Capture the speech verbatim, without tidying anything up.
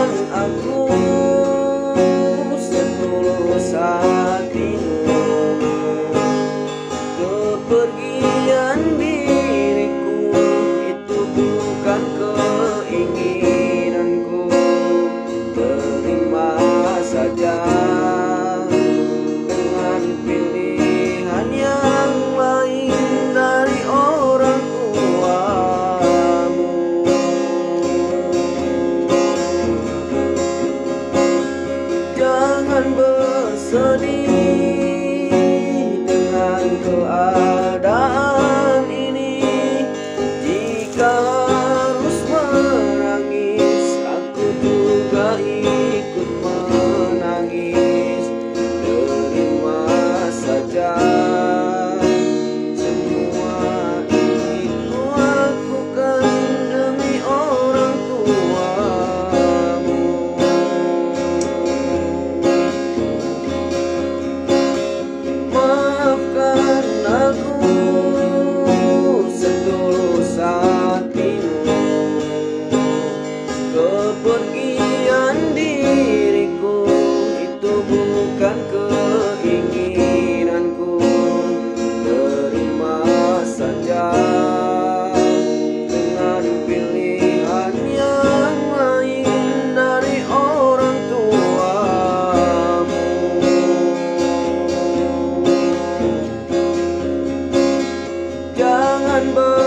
Maafkan aku setulus hatimu. Kepergian diriku itu bukan keinginanku. Terima saja dengan pilihan yang lain dari orang tuamu. Jangan bersedih dengan keadaan ini. Jika harus menangis, aku juga ikut menangis. Terima saja, semua ini ku lakukan demi orang tuamu. Maafkan aku setulus hatimu. Kepergian diriku itu bukan keinginanku. Terima saja dengan pilihan yang lain dari orang tuamu. Jangan ber